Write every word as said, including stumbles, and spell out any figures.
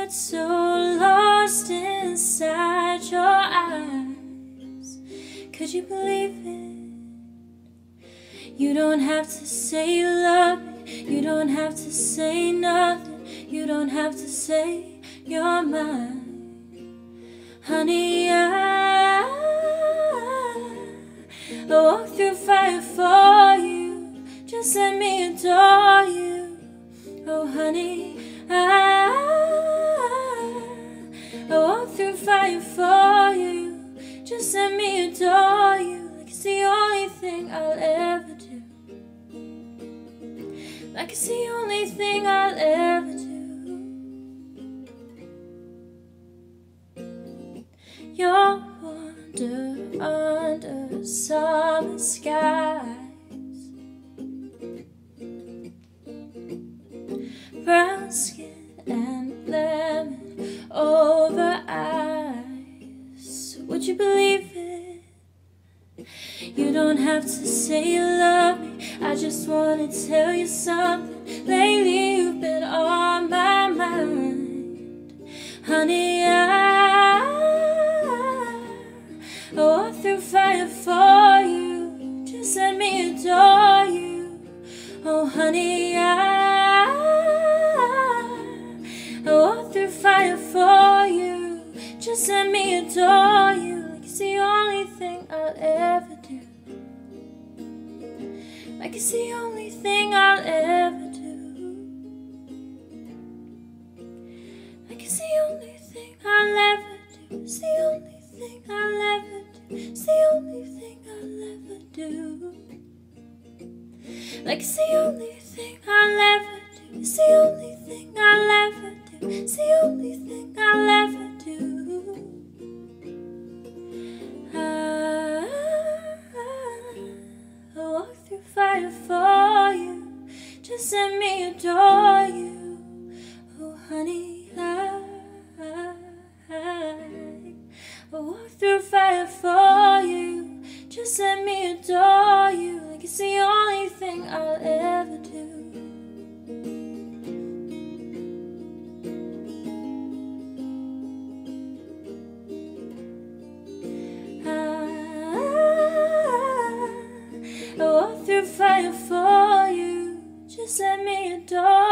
get so lost inside your eyes. Could you believe it? You don't have to say you love me, you don't have to say nothing, you don't have to say you're mine. Honey, I, I walk through fire for you, just let me adore you. Oh honey, I, I walk through fire for you, just let me adore you. Like it's the only thing I'll ever do, like it's the only thing I'll ever do. You're wander under summer skies, brown skin and lemon over eyes. Would you believe it? You don't have to say you love me, I just wanna tell you something. Lately you've been on my mind. Honey, I, I walk through fire for you, just let me adore you. Oh honey, I, I walk through fire for you, just let me adore you. Like it's the only thing I'll ever do, like it's the only thing I'll ever do, like it's the only thing I'll ever do. It's the only thing I'll ever do, it's the only thing I'll ever do, like it's the only thing I'll ever do. It's the only thing I'll ever do, it's the only thing I'll ever do. I, I walk through fire for you, just let me adore you. Oh honey, I, I, I walk through fire for you, just let me adore you. Like it's the only thing I'll ever do. I walk through fire for you, just let me adore